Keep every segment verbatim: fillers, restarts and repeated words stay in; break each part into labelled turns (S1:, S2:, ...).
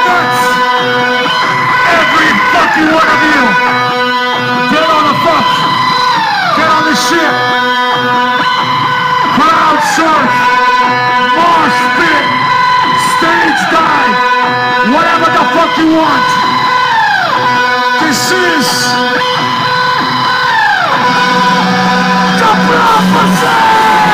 S1: nuts! Every fucking one of you! Get on the fuck! Get on the ship! Crowd surf! Mosh pit! Stage dive! Whatever the fuck you want! This is... the prophecy!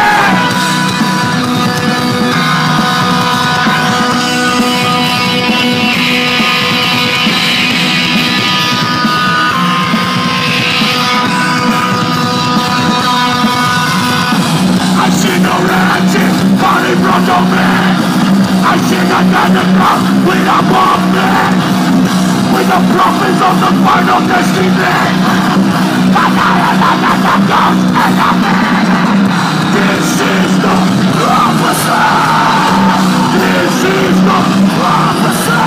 S1: Body from the man I see the thundercloud with a bomb man with the prophets of the final destiny. But I am not the ghost and the man. This is the prophecy. This is the prophecy.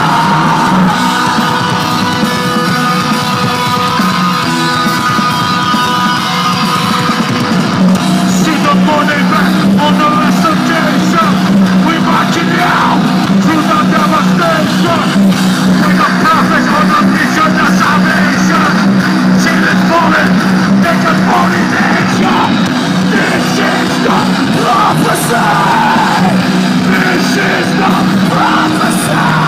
S1: See the morning back on the rest of Jason. We marching now through the devastation. With the prophets on the mission of salvation. See it falling, they can fall in nation. This is the prophecy. This is the prophecy.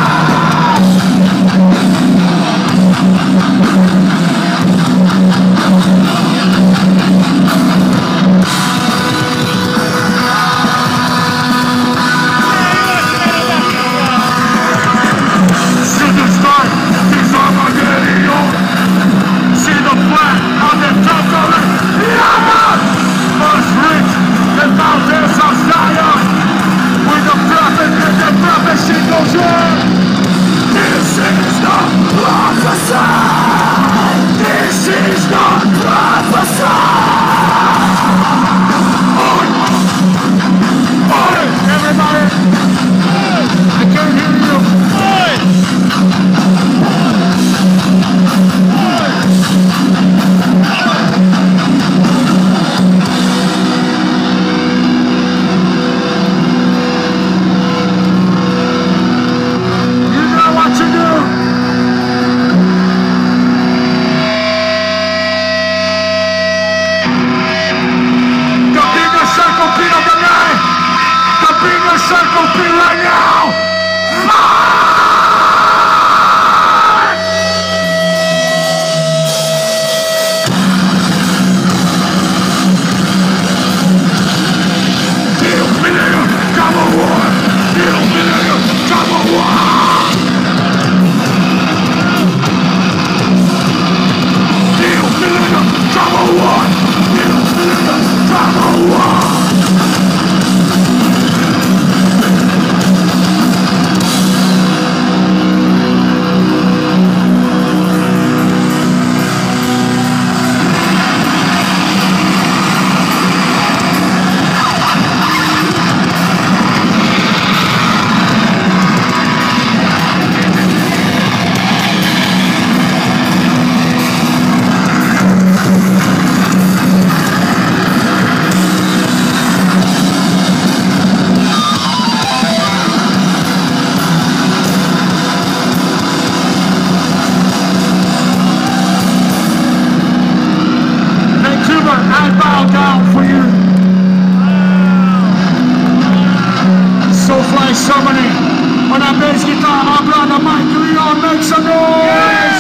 S1: Somebody on that bass guitar, my brother Mike Leon, make some noise!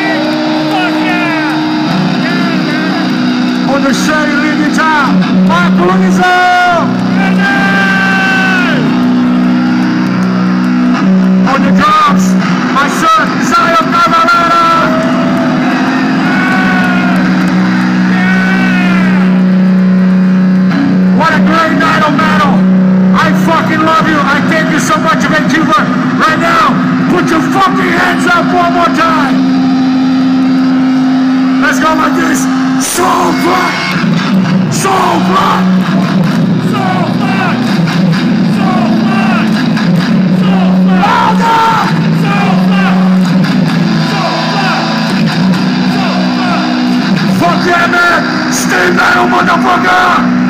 S1: Fuck yeah! On the shady lead guitar, Mark Louisa! On the drums, my son, Zion Cavalera! What a great night of metal! I fucking love you. I thank you so much, Vancouver. Right now, put your fucking hands up one more time. Let's go like this. So black. So black. So black. So black. So black. Louder. So black. So black. So black. Fuck yeah, man. Stay metal, motherfucker.